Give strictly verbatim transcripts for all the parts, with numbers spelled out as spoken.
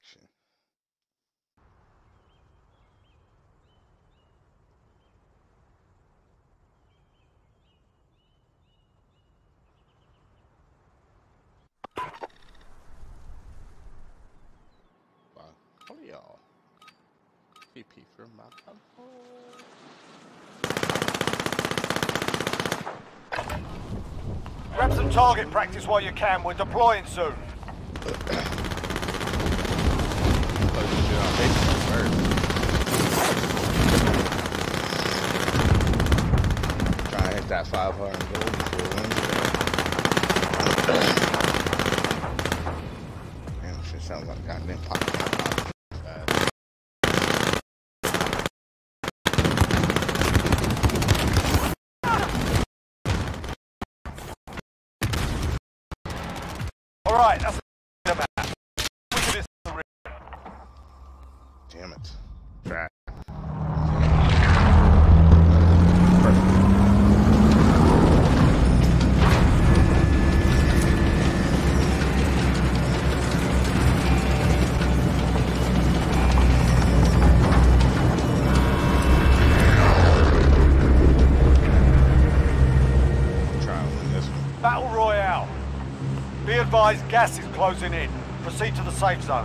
action. Wow. What are y'all? P P for my Grab some target practice while you can. We're deploying soon. Trying to hit that five hundred goal before Wednesday. Damn, shit sounds like goddamn pop. All right, that's a map. Damn it. Track. Battle Royale. Be advised, gas is closing in. Proceed to the safe zone.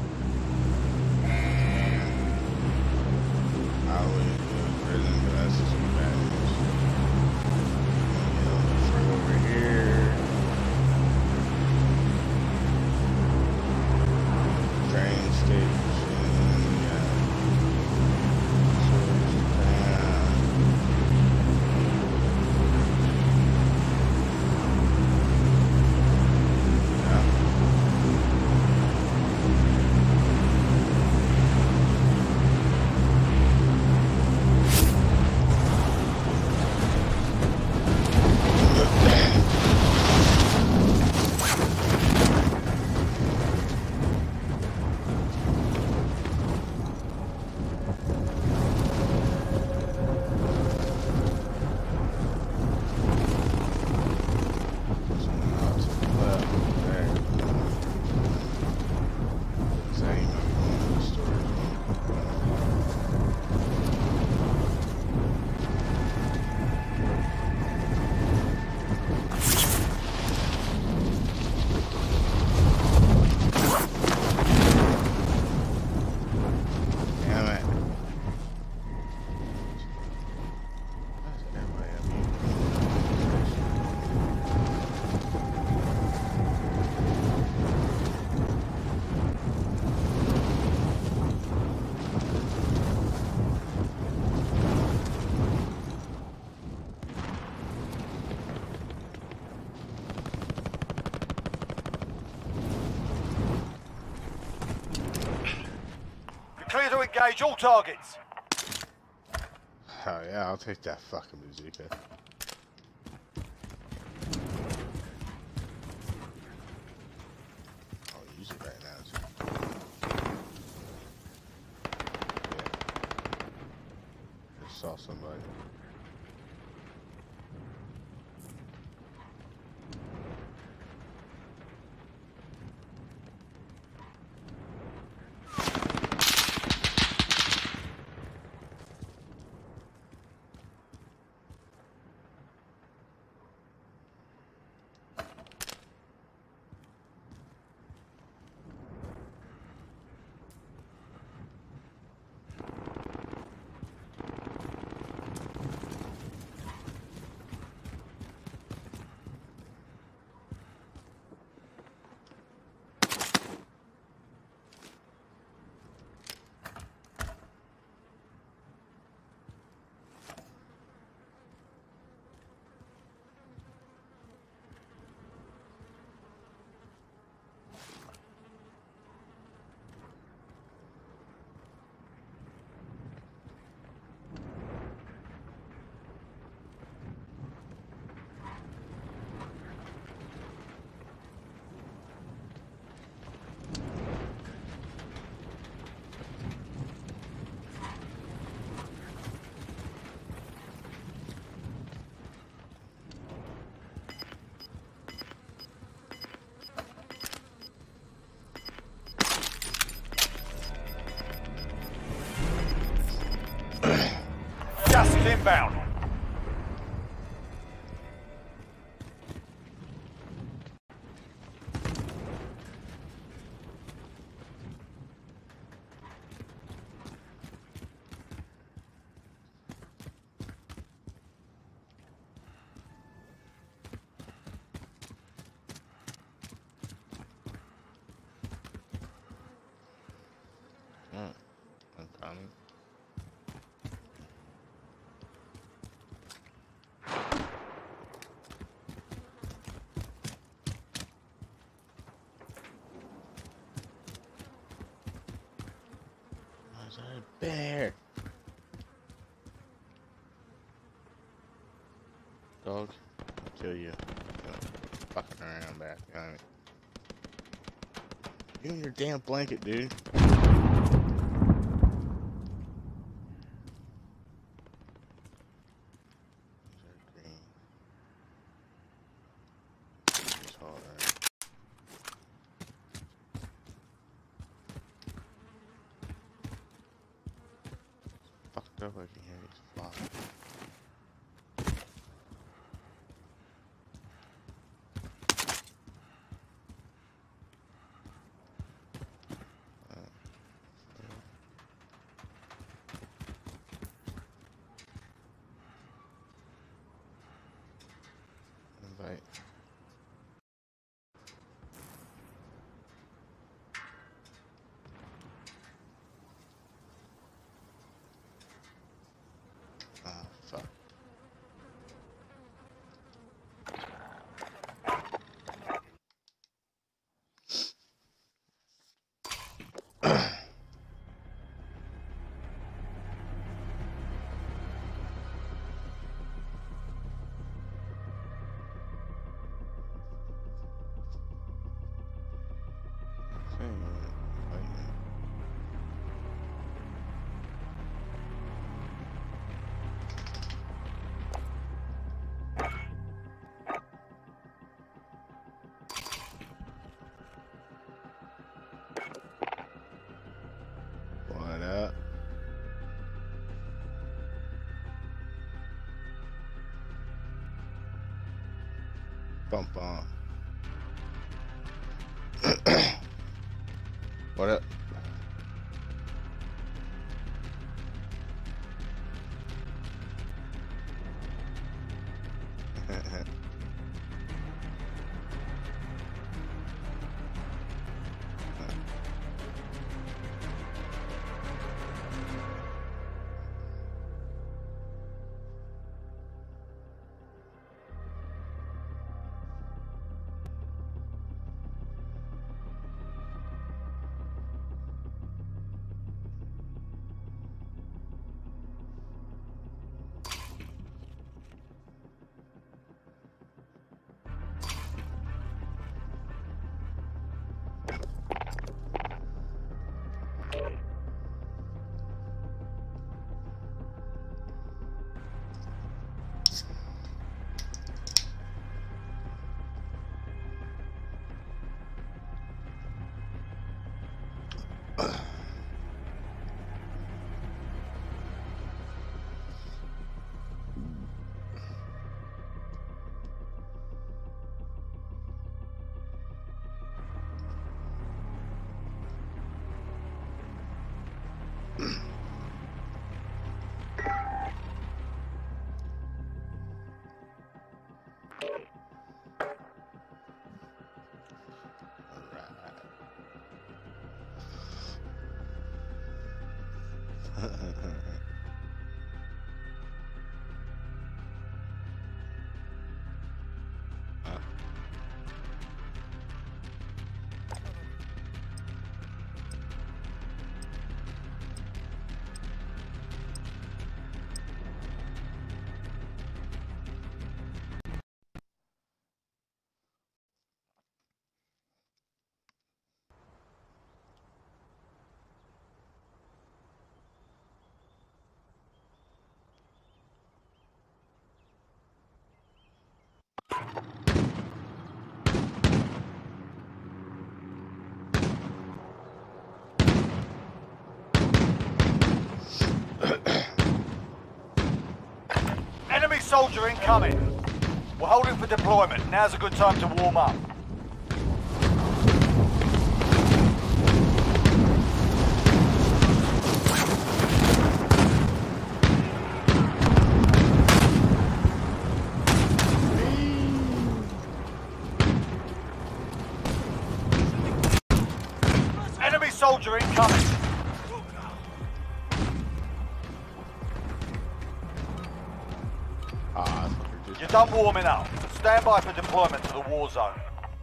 I always do prison, but that's just some bad news. Over here. Train station, yeah. Clear to engage all targets. Oh yeah, I'll take that fucking bazooka. I'll use it right now too. Yeah. Just saw somebody. Gas is inbound. Mm, I'm coming. Where's that bear? Dog, I'll kill you. You're fucking around back behind me. You and your damn blanket, dude. Fucked up, I can hear these flies. Invite. Ah, fuck. What up? Bump on. What up? soldier incoming. We're holding for deployment. Now's a good time to warm up. Enemy soldier incoming. Ah, You're done warming up. Stand by for deployment to the war zone.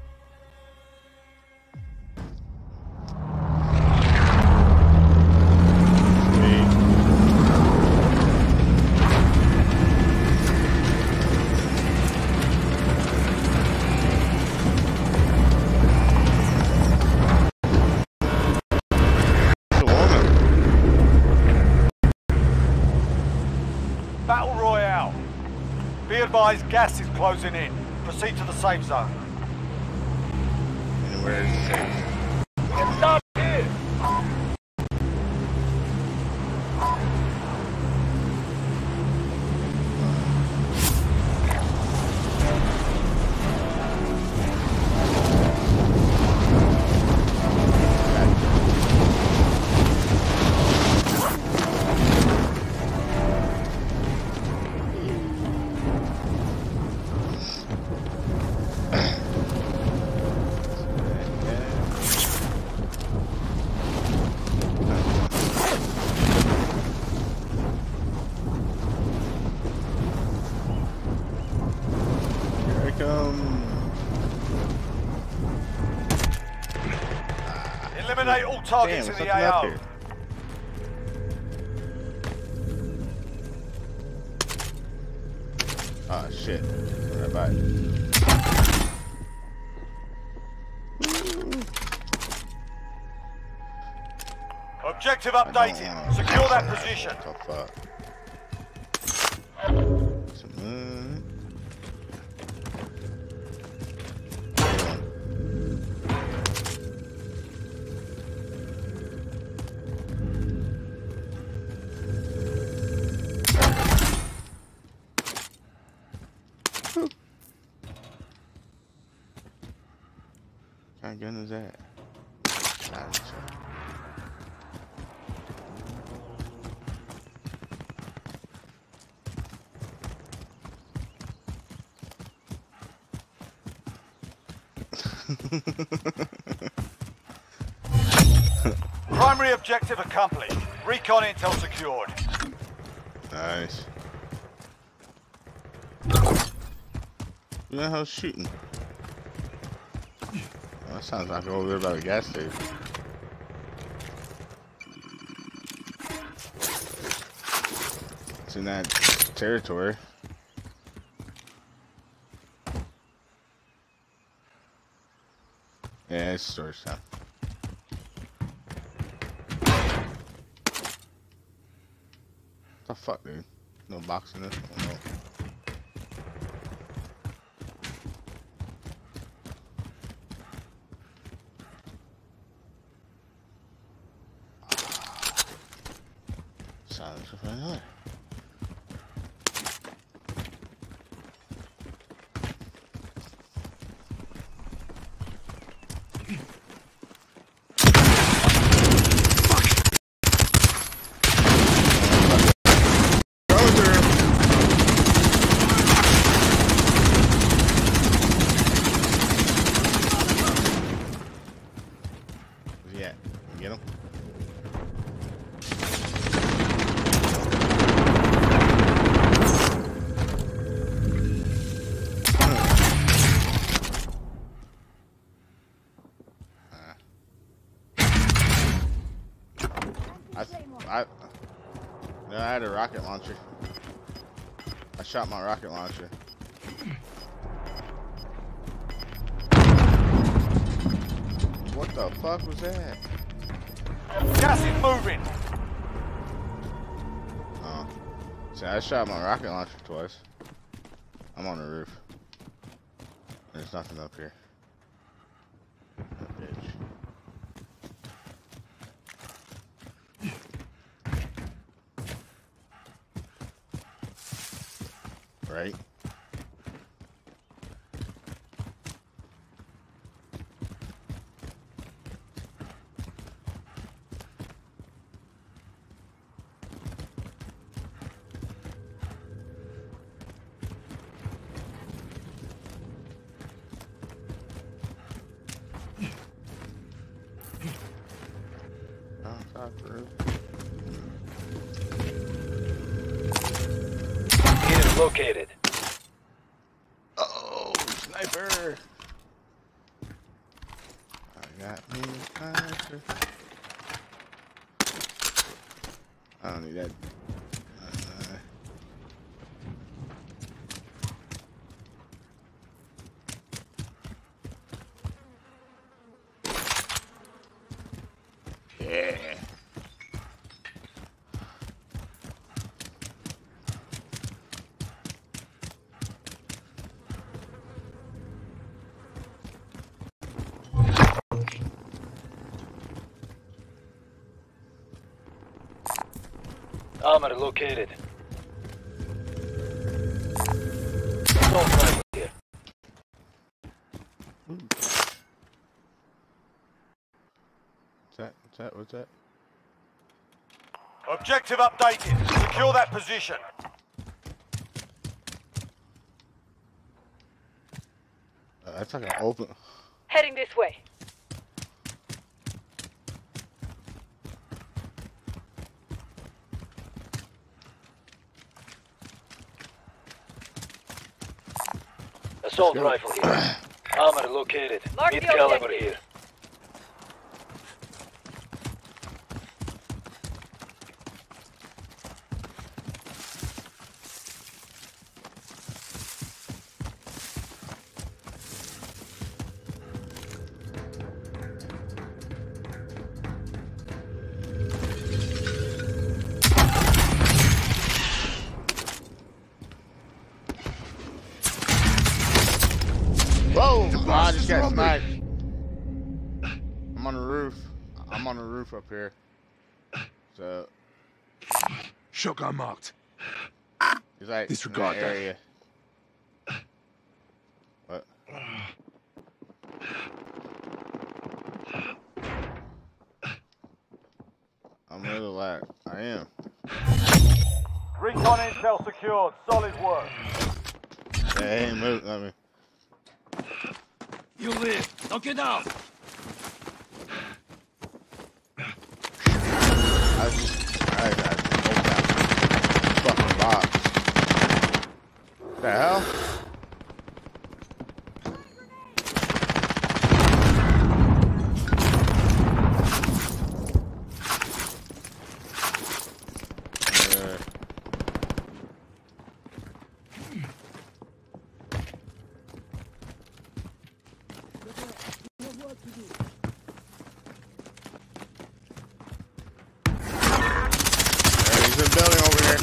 Battle Royale. Be advised, gas is closing in. Proceed to the safe zone. And where is it safe? Get up here! Eliminate all targets Damn, in the something A up O. here. Ah, shit. Right by. Objective updated. Secure that position. What the fuck? Some, uh, What kind of gun is that? Silencer. Primary objective accomplished. Recon intel secured. Nice. You know how shooting. Oh, that sounds like over there by the gas station. It's in that territory. Yeah, it's storage time. What the fuck, dude? No box in this one. No. Silence for another. Get him. I, I, no, I had a rocket launcher. I shot my rocket launcher. What the fuck was that? Gas is moving. Oh. See, I shot my rocket launcher twice. I'm on the roof. There's nothing up here. That bitch. right? Located. Oh, sniper! I got me a sniper. I don't need that. Uh, yeah. Armor located. Assault rifle here. What's that? What's that? What's that? Objective updated. Secure that position. Uh, that's like an open. Heading this way. Assault rifle here. Armor located. Mark Mid the caliber objective. here. Whoa! Oh, I just got sniped. I'm on the roof. I'm on the roof up here. So Shotgun marked. he's like Disregard in that that. area. What? I'm really lag. I am. Recon intel secured. Solid work. Yeah, he ain't moving. Let me. You live. Knock it out. I just, I got that fucking box. What the hell? Uh, There's a building over here.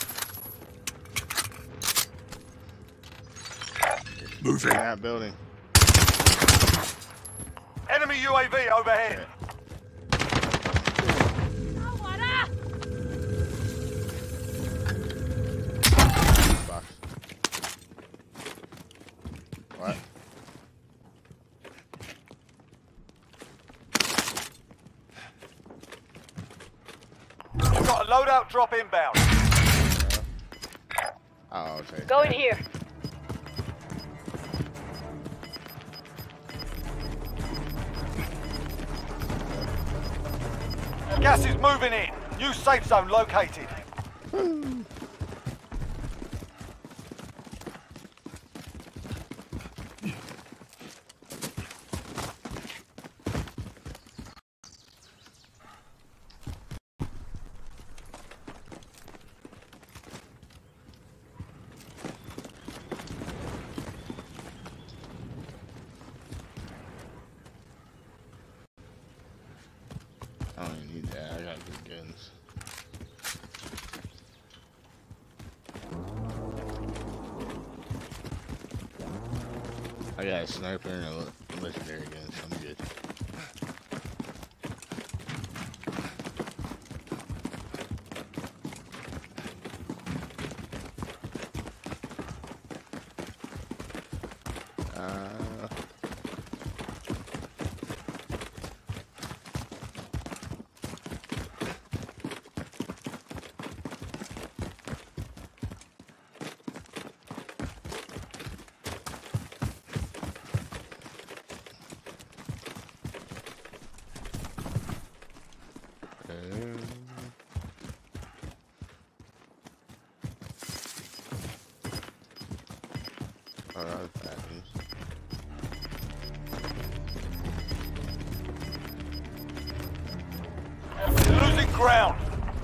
Moving. In that building. Enemy U A V overhead. Box. What? We've got a loadout drop inbound. Oh, I'll take Go that. in here. Gas is moving in. New safe zone located. I don't even need that. I got good guns. I got a sniper and a legendary gun, so I'm good. Oh, that was bad news. You're losing ground.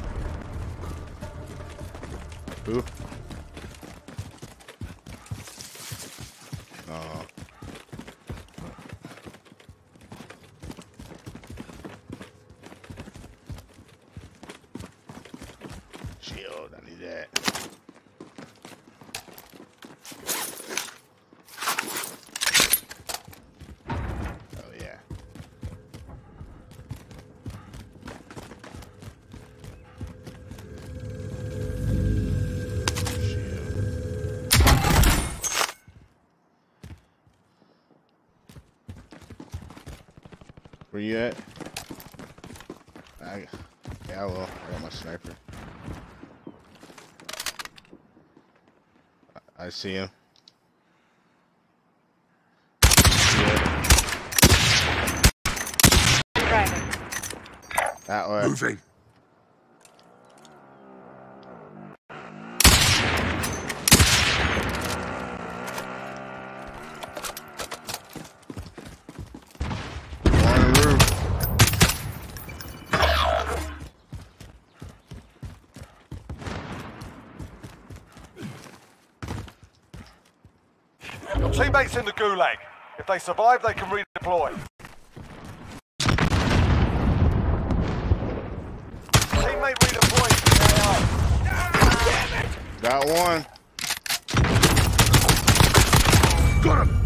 Who? Oh. Shield, I need that. Oh yeah. Where you at? I, yeah, I will. I got my sniper. I, I see him. Driving. That way. Moving. On the roof. Your teammates in the gulag. If they survive, they can redeploy. Teammate redeploying to the A I. Got one. Got him.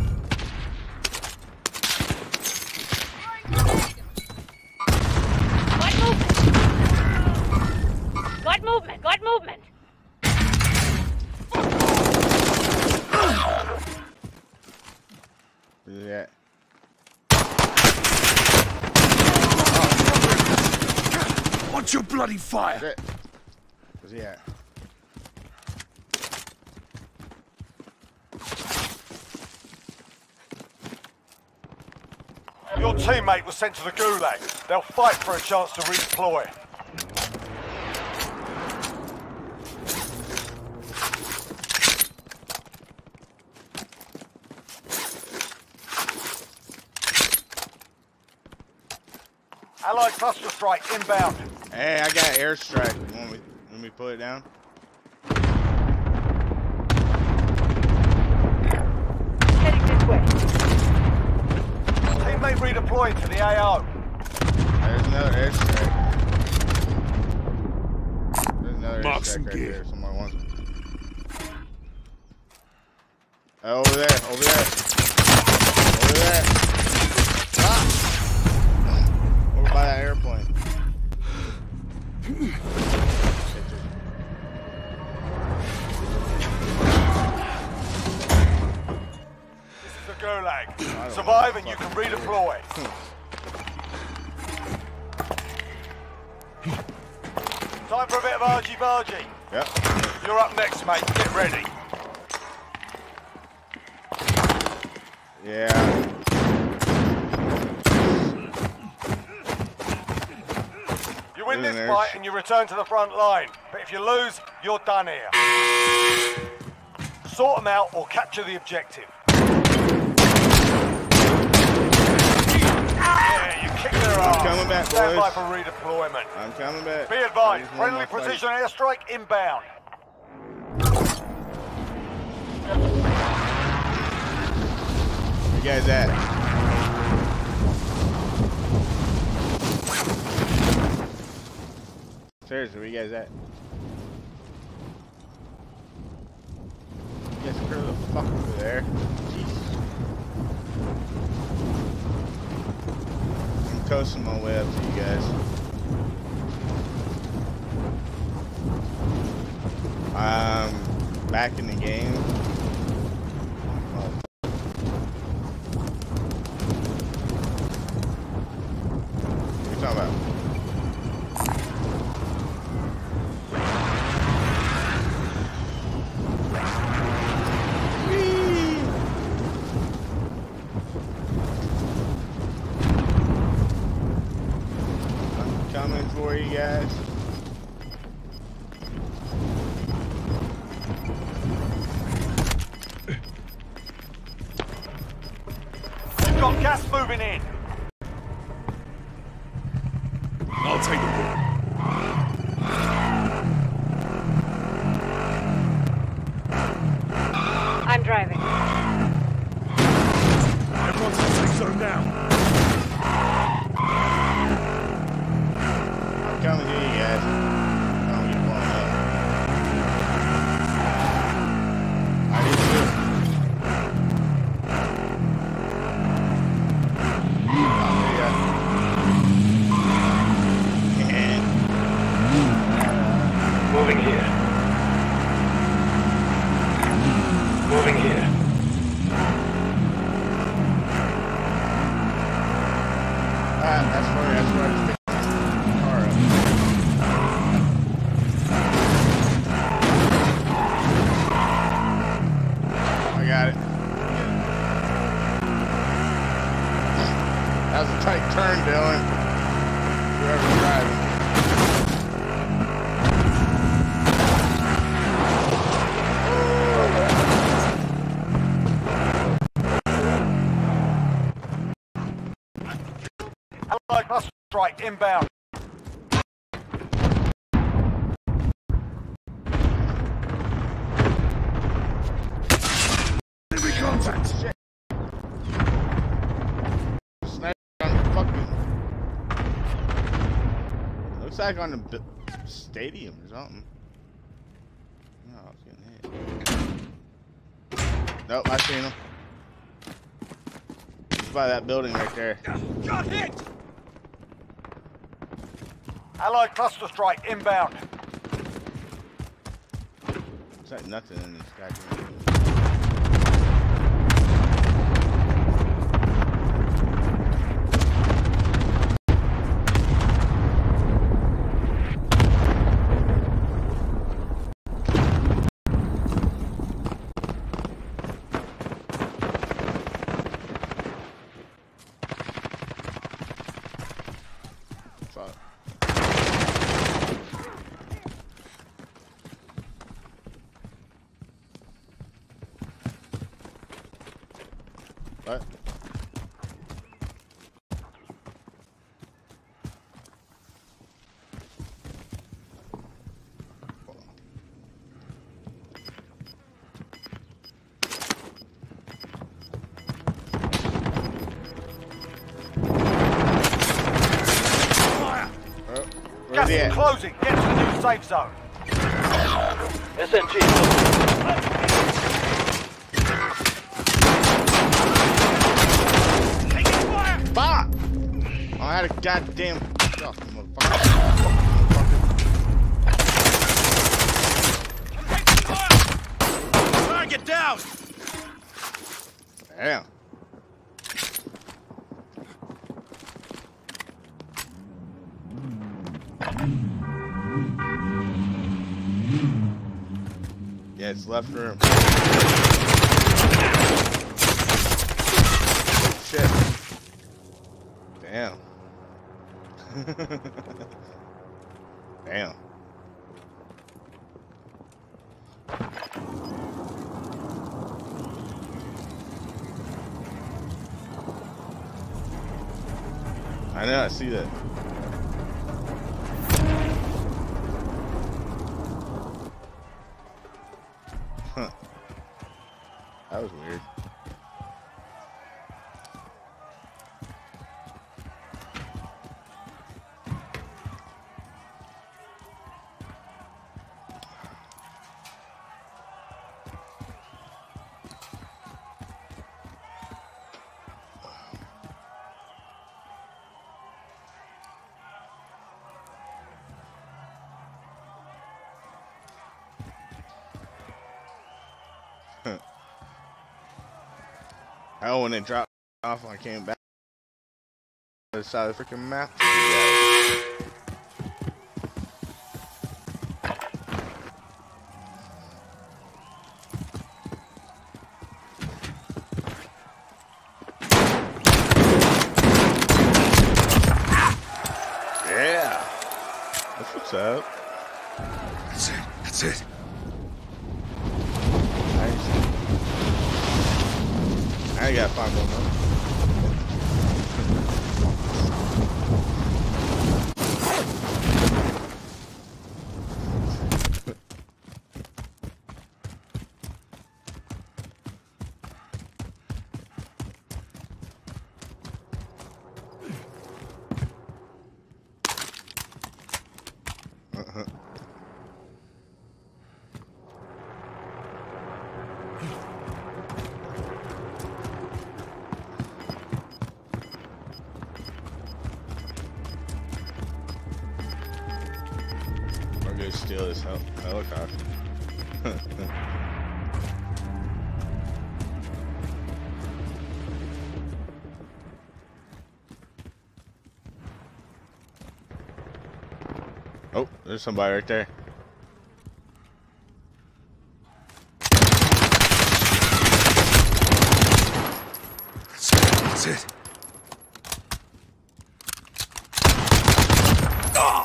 Got movement. Got movement. Got movement. Where's he at? Watch your bloody fire. Shit. Where's he at? Your teammate was sent to the gulag. They'll fight for a chance to redeploy. Allied cluster strike inbound. Hey, I got airstrike. You want me, want me to put it down? Heading this way. Teammate redeploying to the A O. There's another airstrike. There's another Box and airstrike right gear. there. Someone wants it. Oh, over there. Over there. Over there. Ah! Over by that airplane. This is the gulag. Survive and you can redeploy. Time for a bit of argy-bargy. Yep. You're up next, mate. Get ready. Yeah. You win Isn't this there fight sh- and you return to the front line. But if you lose, you're done here. Sort them out or capture the objective. Yeah, you kick their ass. coming back, Stand by boys. for redeployment. I'm coming back. Be I advised, just won friendly my fight. precision airstrike inbound. Where you guys at? Seriously, where you guys at? You guys clear the fuck over there. Jesus. I'm coasting my way up to you guys. Um, back in the game. Oh. What are you talking about? I'm coming for you guys. Gas moving in. I'll take the bullet. I'm driving. Everyone's in the safe zone now. I'm coming to you guys. I'm get blown up. I need to. Oh, there you go. Moving here. Moving here. Ah, that's where, that's where I just picked the car up. I got it. That was a tight turn, Dylan. Whoever's driving. Allied cluster strike inbound. Enemy contact. Shit. Sniper on the fucking. Looks like on the b stadium or something. No, I was getting hit. Nope, I seen him. He's by that building right there. Got hit! Allied cluster strike inbound. There's like nothing in this goddamn. Fuck. What? Fire! Oh, where's Gas he is at? closing. Get to the new safe zone. S M G. Taking fire! Fuck! Oh, I had a goddamn. Oh, motherfucker. Taking fire! Target down! Damn. Yeah, it's left room. Shit. Damn. Damn. I know, I see that. Huh. That was weird. Oh, when it dropped off, when I came back to the side of the freaking map. Yeah, that's what's up. That's it. That's it. Nice. I gotta find one more. literally steal this hel helicopter. Oh, there's somebody right there. That's it. That's it. Ah!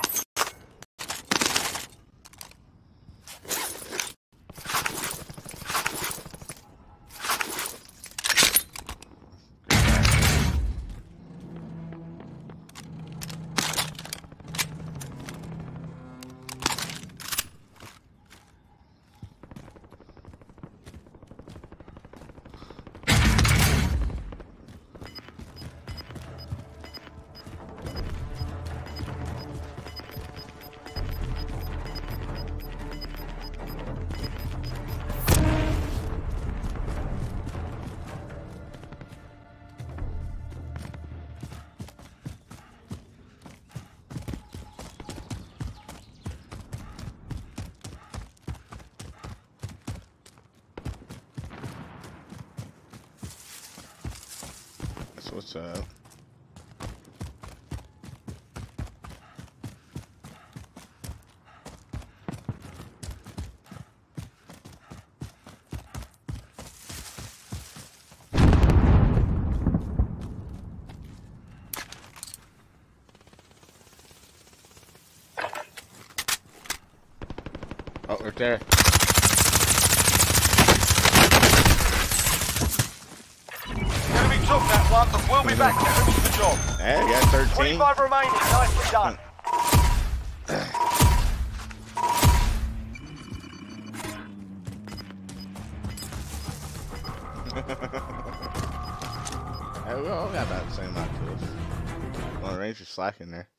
That's what's up. Oh, right there. Enemy took that one, but we'll be back to finish the job. Hey, you got thirteen. twenty-five remaining. Nicely done. Hey, we all got about the same amount of kills. Well, the range is slacking there.